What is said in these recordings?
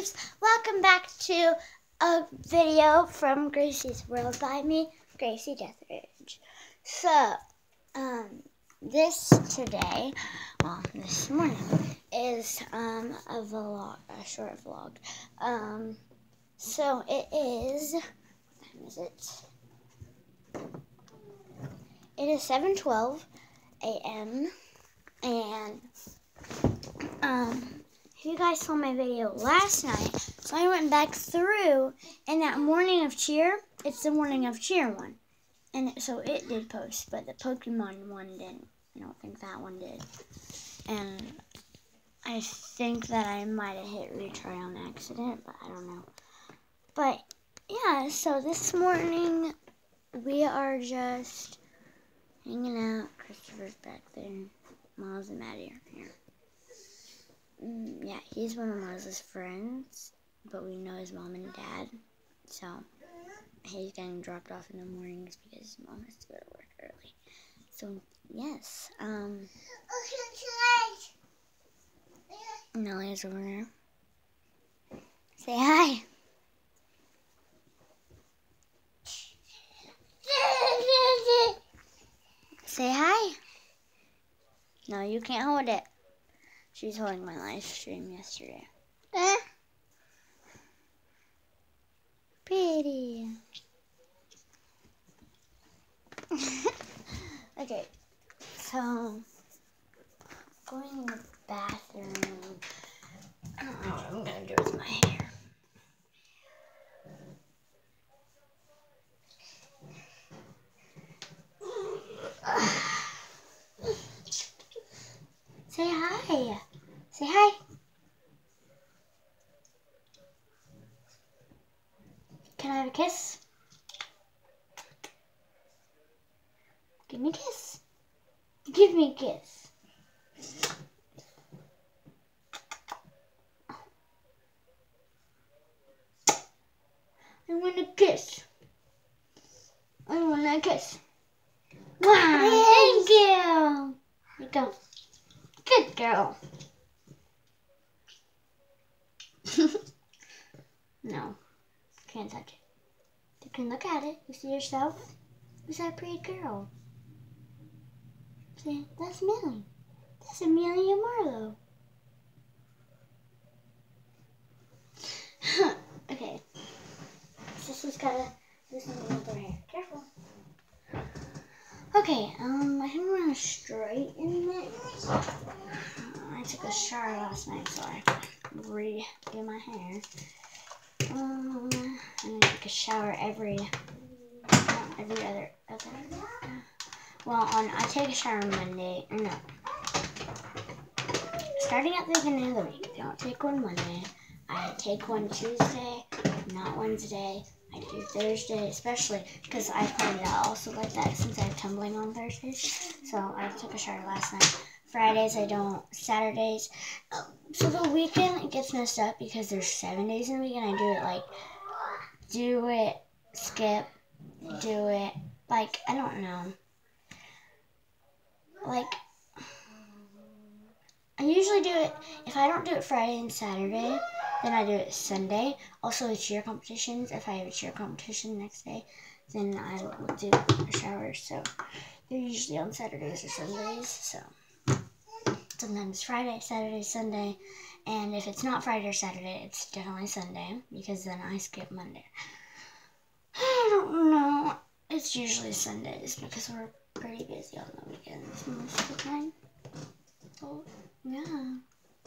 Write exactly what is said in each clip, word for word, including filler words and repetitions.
peeps, welcome back to a video from Gracie's World by me, Gracie Deathridge. So, um, this today, well, this morning, is um, a vlog, a short vlog. Um, so it is, what time is it? It is seven twelve a m and, um, if you guys saw my video last night, so I went back through, and that morning of cheer, it's the morning of cheer one. And it, so it did post, but the Pokemon one didn't. I don't think that one did. And I think that I might have hit retry on accident, but I don't know. But yeah, so this morning we are just hanging out. Christopher's back there. Miles and Maddie are here. Mm, yeah, he's one of Miles's friends, but we know his mom and dad, so he's getting dropped off in the mornings because his mom has to go to work early. So, yes, um, Nellie's over there. Say hi. Say hi. No, you can't hold it. She's holding my live stream yesterday. Eh? Pretty. Okay, so going in the bathroom. I don't know what I'm gonna do with my hair. Say hi. Say hi. Can I have a kiss? Give me a kiss. Give me a kiss. I want a kiss. I want a kiss. Wow, thank you. Here you go. Good girl. No, can't touch it. You can look at it. You see yourself? Who's that pretty girl? See, that's Millie. That's Amelia Marlowe. Okay. Sissy's gotta do something with her hair. Careful. Okay, um, I think I'm gonna straighten it. I took a shower last night, so I redo my hair. Um, and I take a shower every, every other, other, uh, well, on, I take a shower Monday, or no, starting at the beginning of the week. I don't take one Monday. I take one Tuesday, not Wednesday. I do Thursday, especially because I find that also like that since I have tumbling on Thursdays. So I took a shower last night. Fridays I don't. Saturdays. Um, so the weekend it gets messed up because there's seven days in the week and I do it like do it, skip, do it. Like I don't know. Like I usually do it if I don't do it Friday and Saturday. Then I do it Sunday. Also, the cheer competitions. If I have a cheer competition next day, then I will do a shower. So they're usually on Saturdays or Sundays. So sometimes Friday, Saturday, Sunday. And if it's not Friday or Saturday, it's definitely Sunday because then I skip Monday. I don't know. It's usually Sundays because we're pretty busy on the weekends most of the time. So yeah.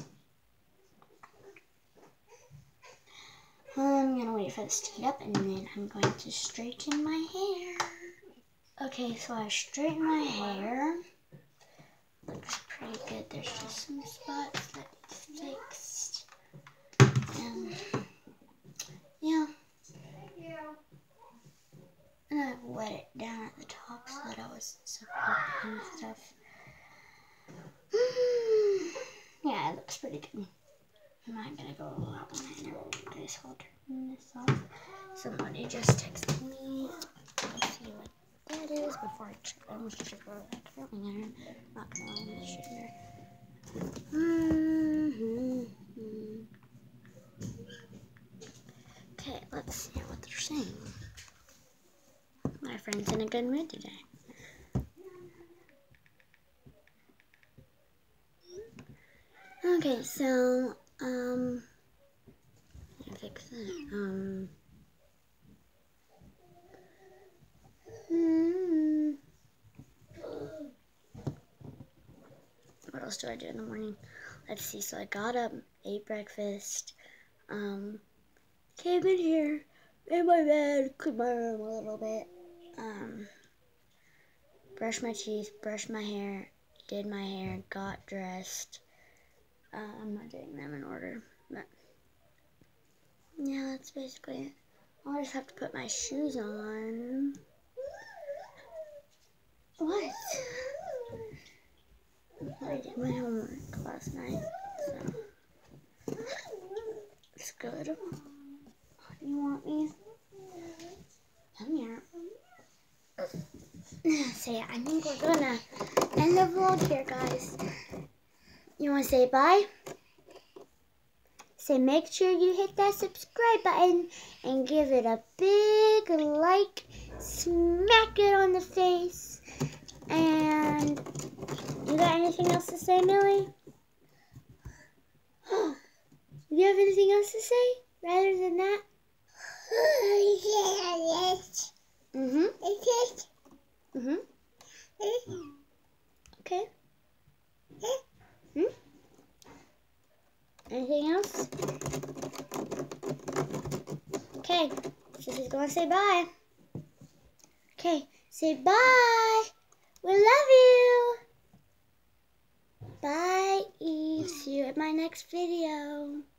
I'm gonna wait for this to heat up and then I'm going to straighten my hair. Okay, so I straightened my hair. Looks pretty good. There's just some spots that need fixed. And yeah. And I've wet it down at the top so that I wasn't so open and stuff. Yeah, it looks pretty good. I'm not gonna go all out on it now. Okay, so I'll turn this off. Somebody just texted me. Let's see what that is before I check. I'm gonna check out that curling iron. Not gonna lie, I'm gonna shoot there. Mm-hmm. everyone's in a good mood today. Okay, so, um, let me fix that. Um, hmm, what else do I do in the morning? Let's see, so I got up, ate breakfast, um, came in here, in my bed, cleaned my room a little bit, um, brushed my teeth, brushed my hair, did my hair, got dressed. Uh, I'm not doing them in order, but yeah, that's basically it. I'll just have to put my shoes on. What? I did my homework last night, so it's good. What do you want me? Come here. So yeah, I think we're gonna end the vlog here, guys. You wanna say bye? Say make sure you hit that subscribe button and give it a big like. Smack it on the face. And you got anything else to say, Millie? You have anything else to say rather than that? Mm-hmm. Mm-hmm. Okay. Hmm? Anything else? Okay. So she's gonna say bye. Okay. Say bye. We love you. Bye, Eve. See you at my next video.